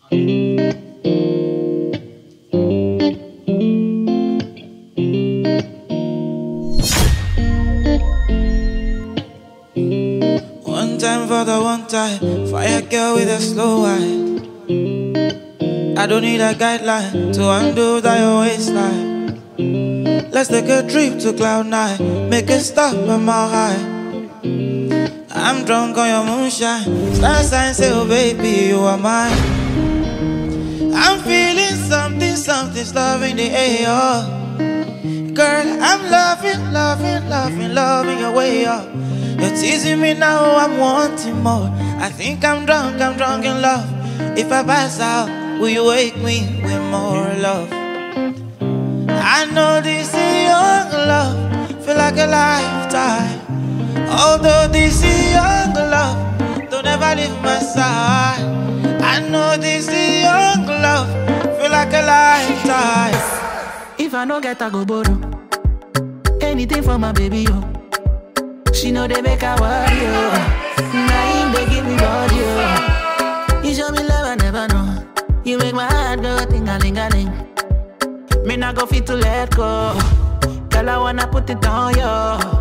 One time for the one time, fire girl with a slow wine. I don't need a guideline to undo that your waistline. Let's take a trip to Cloud9, make it stop on my high. I'm drunk on your moonshine, star sign say oh baby you are mine. I'm feeling something, something's love in the air. Girl, I'm loving, loving, loving, loving your way up. You're teasing me now, I'm wanting more. I think I'm drunk in love. If I pass out, will you wake me with more love? I know this is young love, feel like a lifetime. Although this is young love, don't ever leave my side. I know this is young love, feel like a lifetime. If I no get, I go borrow anything for my baby, yo. She know they make her worry, yo. Now they give me body, yo. You show me love I never know. You make my heart go ting-a-ling-a-ling. Me not go fit to let go. Girl, I wanna put it on you.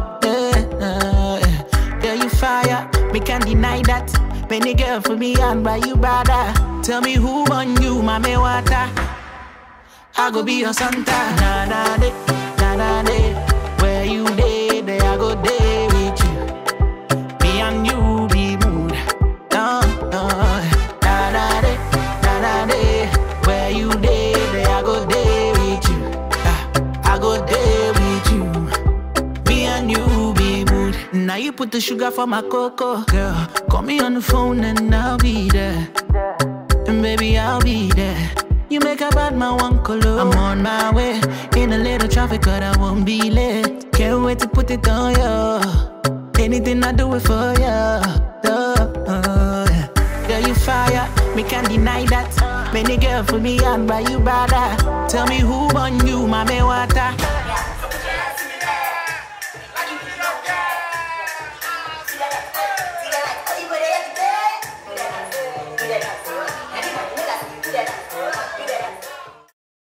Girl, you fire, me can't deny that. Many girl for me and by you bother. Tell me who on you, mommy water. I go be your Santa. Na-na-de, na-na-de. Where you day, there I go day with you. Me and you be mood. No, no. Na-na-de, na-na-de. Where you day, there I go day with you. I go day with you. Me and you be mood. Now you put the sugar for my cocoa. Girl, call me on the phone and I'll be there. And baby, I'll be there. You make a bad man one color. I'm on my way. In a little traffic, but I won't be late. Can't wait to put it on you. Anything I do it for you. Girl, you fire, me can't deny that. Many girl for me and by you bother. Tell me who on you, mommy water.